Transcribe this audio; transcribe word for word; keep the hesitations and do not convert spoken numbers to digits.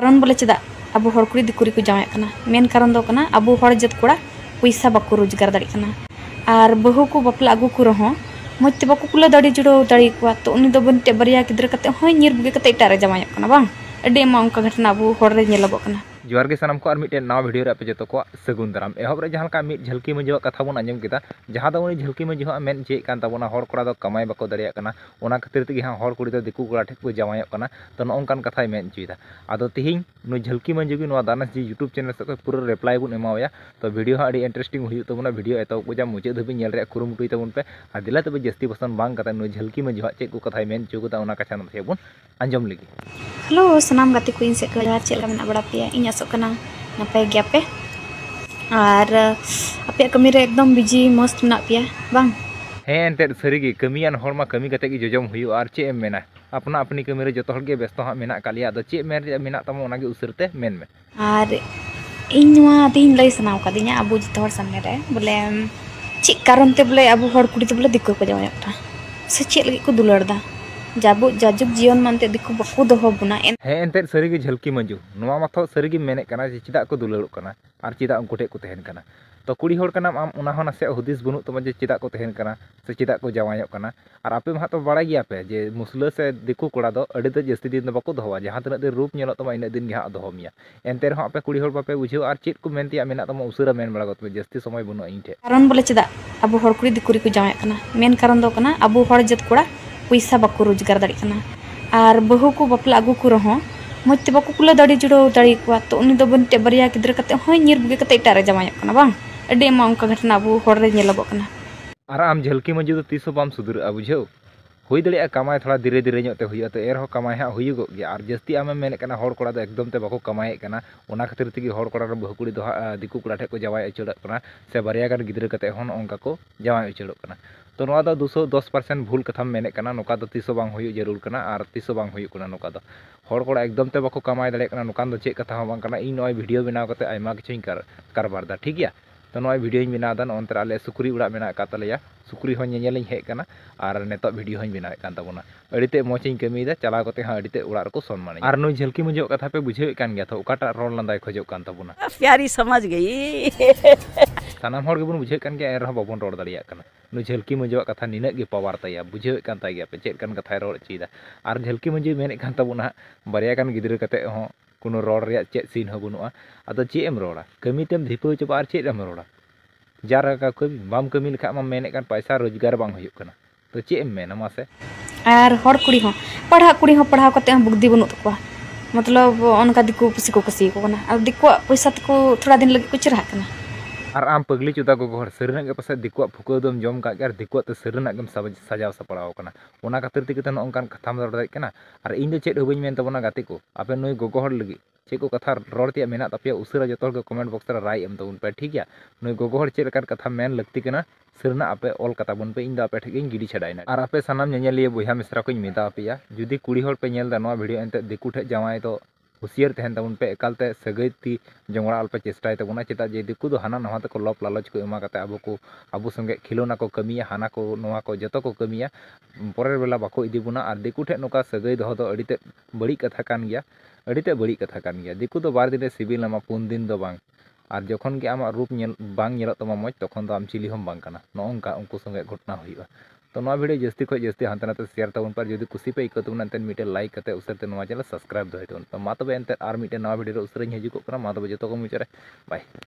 karon boleh cedak abu hor kuri dikuri ku jamak kana main karon do kana abu hor jet kura puisa baku roजगार dari kana ar bahu ku bapla agu ku roho moj te baku kula dari judo dari ku to uni do bente bariya gidra kate hoy nyir buge kate itare jamak kana bang ade ma onka ghatna abu hor re nyelabok kana जोहार गे सानाम को और मिटे नवा video रे आपे जतो को सगुन दाराम एहब रे जहां का मिट झलकी मंजो कथा बन आंजम केदा जहां दो उनी झलकी मंजो मेन जे कान ताबोना हर कोड़ा दो कमाई बाको दरिया कना ओना खातिर तेगे हां हर कुड़ी दो दिकु कोड़ा ठेक को जमायो कना तो नोंकान कथाय मेन चुइदा आदो तिहिं नु झलकी मंजो गी नवा दानस जी यूट्यूब चैनल से पूरा रिप्लाई बुन एमावया तो वीडियो हा अडी इंटरेस्टिंग हुयु तबोना वीडियो एतो को जा मुचे धबि नेल रे कुरुमुटुय तबोन पे आ दिला तबे जस्ती पसंद बांग कता नु झलकी मंजो चे को कथाय मेन चुगुदा ओना कथा नथे बुन आंजम लगी हेलो सनाम गाते को इन से कला चेला मेना बड़ा पे इnya sok kana napai gya pe ar ape kami re ekdom biji mast menak pia bang हे एंते सरीगी कमियान हरमा कमी कते की जोजम हुयु आर चे एम मेना अपना अपनी कमी रे जतो हरगे व्यस्त हा मेना कालिया द चे मेन रे मेना तम ओनागे उसरते मेन मे ar inywa tin lay sanaw kadinya abu jito hor samne re bole ची कारण ते बोले abu hor kudi te bole dikko ko jamak ta se चे lagi ko dular da जाबु जाजुक जीवन मानते दिकु बकु दोहो बुना एन हे एंते सरीगी झलकी मंजू नोवा माथो सरीगी मेने कना जे चिदा को दुलड़ो कना आर चिदा उनको टे को तहन कना तो कुड़ी होड़ कना आम उना हो नासे हुदिस बनु तम जे चिदा को तहन कना से चिदा को जवायो कना आर आपे मा तो बड़ा गया पे जे मुसला से दिकु कोड़ा दो अडी तो जस्ती दिन बको दोवा जहां तने दे रूप नेलो तम इन दिन गे हा दोहो मिया एंते रहो आपे कुड़ी होड़ बापे बुझो आर चित को मेनती मेना तम उसरा मेन बड़ा गत जस्ती समय बनु इन ठे कारण बोले चदा abu hor kuri dikuri ku jamak kana main karon do kana abu hor jet kura puisa baku roजगार dari kana ar bahu ku bapla agu ku roho moj te baku kula dari judo dari ku to uni do bente bariya gidra kate hoy nyir buge kate itare jamak kana bang ade ma onka ghatna abu hor re nyelabok kana आर आम झलकी मंजू तो तीसो balm सुधर बुझो हुई दड़िया कमाय थोड़ा धीरे धीरे नोते हुई तो एरह कमाय हाँ हुईगो गया और जस्ती आम मेन हर कोड़ा दो एकदम ते बाको कमाए कना ओना खातिर तेगे हर कोड़ा बहुकुड़ी दो दिकु कोड़ा ठे को जवाय अचड़क कना से बारिया गान गिद्रा कते हन ओंका को जवाय अचड़क कना तो नोआ दो दुसो दस परसेंट भूल कथा मेने कना नोका दो तीसो बांग हुई जरूर कना और तीसो बांग हुई कना नोका दो हर कोड़ा एकदम ते बाको कमाय दड़े कना नोकान दो चे कथा हो बांग कना इन नोय वीडियो बनाव कते आयमा किछुኝ कर कारबारदा ठीक गया तो नोय वीडियो बनाव दा नोंतर आले सुकुरी उड़ा मेना का तलेया सुकुरी हो नेनेलिं हेज कना और नेतो वीडियो हूँ बनावे कान ताबोना अड़ीते मौजिं कमीदा चला कते हाँ अड़ीते उड़ा रको सम्मान और नुई झलकी मंजो कथा पे बुझेव कान गया तो ओकाटा रोड लंदाय खोजो कान ताबोना प्यारी समझ गई सानाम हर गेबुन बुझेव कान गया एरह बाबोन रोड दाड़िया काना नुई झलकी मंजो कथा निनक गे पावर तया बुझेव कान ताय गया पे चेद कान कथा रोड चीदा और झलकी मंजो मेने कान ताबोना बारिया कान गिद्रा कते हो कोनो रोड रे चेद सीन हो बनुआ आदो चे एम रोड़ा कमीतेम धिपो चबा और चेद एम रोड़ा जार का कमी बाम कमी लेखा मा मेने कान पैसा रोजगार बांग हुयुक कना तो चे एम मेना मासे आर हर कुड़ी हो पढ़ा कुड़ी हो पढ़ा कते बुद्धि बनु तकवा मतलब अनका दिकु कुसी को कुसी को कना अब दिकु पैसा तको थोड़ा दिन लगे कुछ रहा कना और आम पगली चुदा को घर सरना के पासे दिकु फुको दम जम का यार दिकु तो सरना गम सजाव सपड़ाव कना ओना खातिर तिके तन ओनकान कथाम रड़ दाइ कना और इन दो चेद होबኝ मेन तबना गाते को आपे नोय गोगो हर लगी चे को कथा रड़ तिया मेना तपिया उसरा जतो के कमेंट बॉक्स रे राय एम तबन पे ठीक गया नोय गोगो हर चेद कथा मेन लगती कना सरना आपे ऑल कथा बन पे इन दा आपे ठेगिन गिडी छडाइना और आपे सनाम नेनेलिया बोया मिश्रा को मेदा आपेया जुदी कुड़ी हर पे नेल दा नोवा वीडियो एंते दिकु ठे जावाय तो हुसियार तहन तबन पे एकालते सगै ती जंगड़ा अल्पे चेष्टाय तबना चेता जे दिकु दो हाना नवा तको लप लालच को एमा कते अबो को अबो संगे खिलोना को कमिया हाना को नवा को जतो को कमिया परेर बेला बाको इदी बुना और दिकु ठे नोका सगै दो दो अडिते बड़ी कथा कान गया अडिते बड़ी कथा कान गया दिकु दो बार दिन सिबिल नामा पुन दिन दो बांग और जखन के आमा रूप नेल बांग नेलो तमा मज तखन दो आम चिली हम बांग कना नोंका उनको संगे घटना हुईबा तो नवा वीडियो जस्ती खो जस्ती हांते नाते शेयर तबन पर जदि कुसी पे इको तबन एंते मिटे लाइक कते उसरते नवा चैनल सब्सक्राइब दोय तबन तो मा तबे एंते आर मिटे नवा वीडियो रे उसरኝ हजिको कना मा तबे जतो को मुचरे बाय।